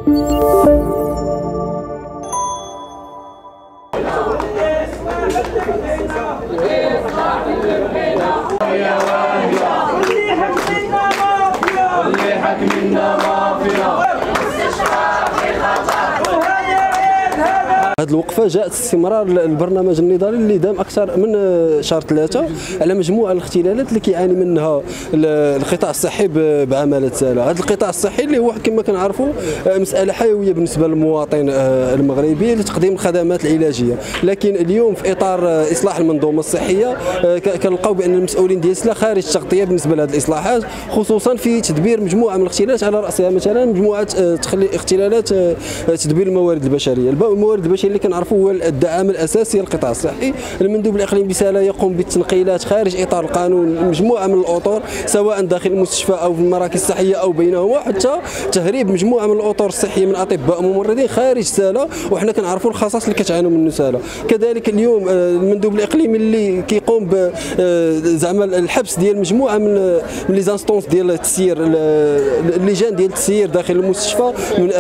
هذه الوقفة جاءت استمرار البرنامج النضالي اللي دام أكثر من شهر 3 على مجموعة الاختلالات اللي كيعاني منها القطاع الصحي بعمالة سالة. هذا القطاع الصحي اللي هو كما كنعرفوا مسألة حيوية بالنسبة للمواطن المغربي لتقديم الخدمات العلاجية، لكن اليوم في إطار إصلاح المنظومة الصحية كنلقاو بأن المسؤولين ديال سلا خارج التغطية بالنسبة لهذه الإصلاحات، خصوصا في تدبير مجموعة من الاختلالات على رأسها مثلا مجموعة اختلالات تدبير الموارد البشرية. الموارد البشرية اللي كنعرفوا هو الدعامه الاساسيه للقطاع الصحي. المندوب الاقليمي بسالة يقوم بالتنقيلات خارج اطار القانون مجموعه من الاطر سواء داخل المستشفى او في المراكز الصحيه او بينهما، حتى تهريب مجموعه من الاطر الصحيه من اطباء ممرضين خارج سالة، وحنا كنعرفوا الخصائص اللي كتعانوا منه سالة. كذلك اليوم المندوب الاقليمي اللي كيقوم زعما الحبس ديال مجموعه من لي زانستونس ديال التسيير، اللجان ديال التسيير داخل المستشفى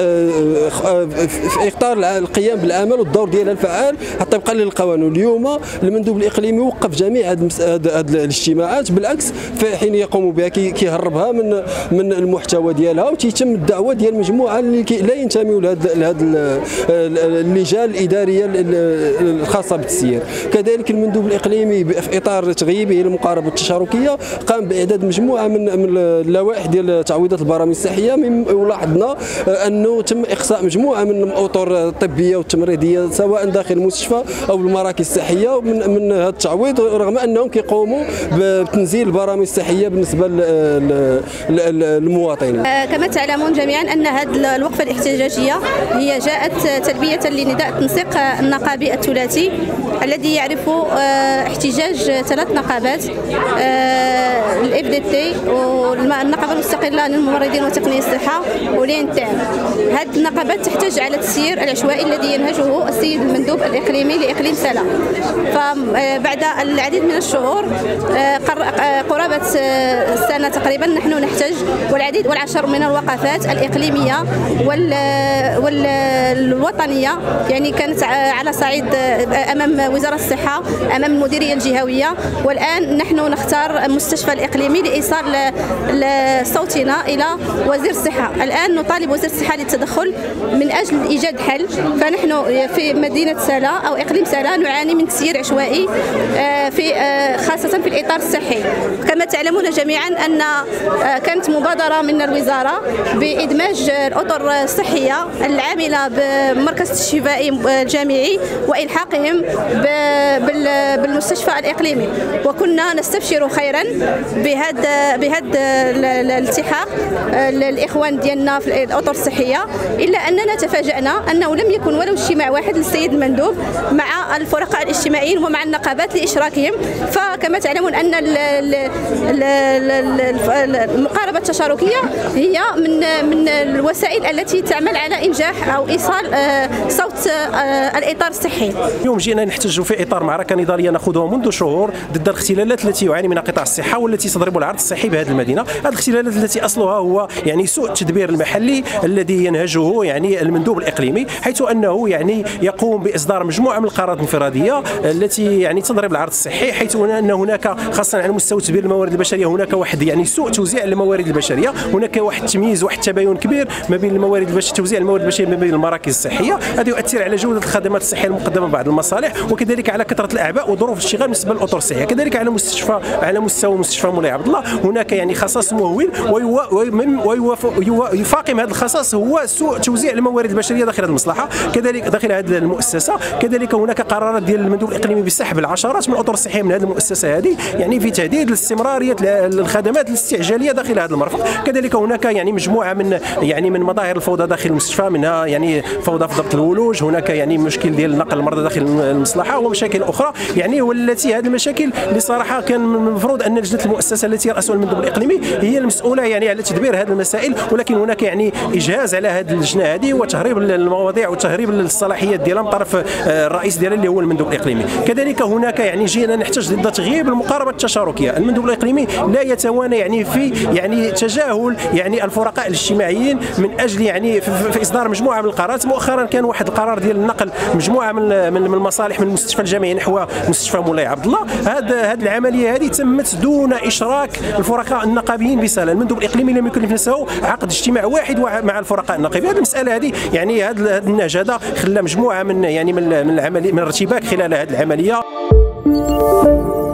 في اطار القيام بالعمل والدور ديالها الفعال حتى طبقا للقانون. اليوم المندوب الاقليمي وقف جميع هذه الاجتماعات، بالعكس في حين يقوم بها كيهربها من المحتوى ديالها، وتيتم الدعوه ديال مجموعه اللي لا ينتميوا لهذه اللجان الاداريه الخاصه بالتسيير. كذلك المندوب الاقليمي في اطار تغييبه للمقاربه التشاركيه قام باعداد مجموعه من اللوائح ديال تعويضات البرامج الصحيه، ولاحظنا انه تم اقصاء مجموعه من الاطر الطبيه والتمريضيه سواء داخل المستشفى او المراكز الصحيه من هذا التعويض، رغم انهم كيقوموا بتنزيل البرامج الصحيه بالنسبه للمواطنين. كما تعلمون جميعا ان هذه الوقفه الاحتجاجيه هي جاءت تلبيه لنداء التنسيق النقابي الثلاثي الذي يعرف احتجاج 3 نقابات، الاف دي تي والنقابه المستقله للممرضين وتقنيي الصحه والانتام. هذه النقابات تحتج على التسيير العشوائي الذي ينهجه السيد المندوب الاقليمي لاقليم سالة. فبعد العديد من الشهور قرابه السنه تقريبا نحن نحتج، والعشر من الوقفات الاقليميه والوطنيه يعني كانت على صعيد امام وزاره الصحه، امام المديريه الجهويه، والان نحن نختار المستشفى الاقليمي لايصال صوتنا الى وزير الصحه. الان نطالب وزير الصحه للتدخل من اجل ايجاد حل. فنحن في مدينه سالة او اقليم سالة نعاني من تسيير عشوائي في خاصه في الاطار الصحي. كما تعلمون جميعا ان كانت مبادره من الوزاره بادماج الاطر الصحيه العامله بمركز الشفائي الجامعي والحاقهم بالمستشفى الاقليمي، وكنا نستبشر خيرا بهذا الالتحاق الاخوان ديالنا في الاطر الصحيه، الا اننا تفاجأنا انه لم يكن ولو اجتماع واحد للسيد المندوب مع الفرقاء الاجتماعيين ومع النقابات لاشراكهم. فكما تعلمون ان المقاربه التشاركيه هي من الوسائل التي تعمل على انجاح او ايصال صوت الاطار الصحي. اليوم جينا نحتج في اطار معركه نضاليه ناخذها منذ شهور ضد الاختلالات التي يعاني منها قطاع الصحه والتي تضرب العرض الصحي بهذه المدينه. هذه الاختلالات التي اصلها هو يعني سوء التدبير المحلي الذي ينهجه يعني المندوب الاقليمي، حيث انه يعني يقوم باصدار مجموعه من القرارات الانفراديه التي يعني تضرب العرض الصحي، حيث ان هناك خاصه على مستوى تدبير الموارد البشريه هناك واحد يعني سوء توزيع الموارد البشريه، هناك واحد التمييز واحد التباين كبير ما بين الموارد البشريه، توزيع الموارد البشريه ما بين المراكز الصحيه. هذا يؤثر على جوده الخدمات الصحيه المقدمه بعض المصالح، وكذلك على كثره الاعباء وظروف الاشتغال بالنسبه للاطر الصحيه. كذلك على مستوى مستشفى مولاي عبد الله هناك يعني خصاص مهول، ويفاقم هذا الخصاص هو سوء توزيع الموارد البشريه داخل هذه المصلحه، كذلك داخل هذه المؤسسه. كذلك هناك قرارات ديال المندوب الاقليمي بسحب العشرات من الاطر الصحيه من هذه المؤسسه هذه، يعني في تهديد لاستمراريه الخدمات الاستعجاليه داخل هذا المرفق. كذلك هناك يعني مجموعه من مظاهر الفوضى داخل المستشفى، منها يعني فوضى في ضبط الولوج، هناك يعني مشكل ديال نقل المرضى داخل المصلحه ومشاكل اخرى، يعني والتي هذه المشاكل اللي صراحه كان المفروض ان لجنه المؤسسه التي يرأسها المندوب الاقليمي هي المسؤوله يعني على تدبير هذه المسائل، ولكن هناك يعني اجهاز على هذه اللجنه هذه هو تهريب المواضيع وتهريب الصلاحيات ديالها من طرف الرئيس ديالها اللي هو المندوب الاقليمي. كذلك هناك يعني جينا نحتاج ضد تغييب المقاربه التشاركيه. المندوب الاقليمي لا يتوانى يعني في يعني تجاهل يعني الفرقاء الاجتماعيين من اجل يعني في اصدار مجموعه من القرارات. مؤخرا كان واحد القرار ديال النقل مجموعه من المصالح من المستشفى الجامعي نحو مستشفى مولاي عبد الله. هذه العمليه هذه تمت دون اشراك الفرقاء النقابيين بصله. المندوب الاقليمي لم يكلف نفسه عقد اجتماع واحد مع الفرقاء النقابيين. هذه المساله هذه يعني هذا النهج هذا خلى مجموعه من يعني من الارتباك خلال هذه العمليه.